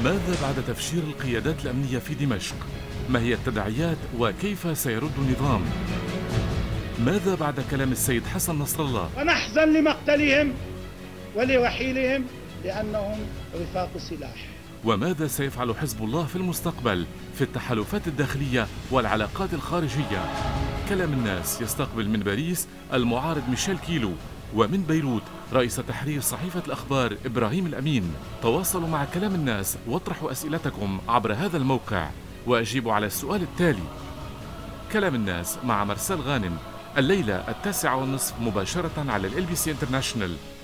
ماذا بعد تفشير القيادات الأمنية في دمشق؟ ما هي التداعيات وكيف سيرد النظام؟ ماذا بعد كلام السيد حسن نصر الله؟ ونحزن لمقتلهم ولرحيلهم لأنهم رفاق سلاح. وماذا سيفعل حزب الله في المستقبل في التحالفات الداخلية والعلاقات الخارجية؟ كلام الناس يستقبل من باريس المعارض ميشيل كيلو، ومن بيروت رئيس تحرير صحيفة الأخبار إبراهيم الأمين. تواصلوا مع كلام الناس واطرحوا أسئلتكم عبر هذا الموقع وأجيبوا على السؤال التالي. كلام الناس مع مرسال غانم، الليلة 21:30 مباشرة على LBC International.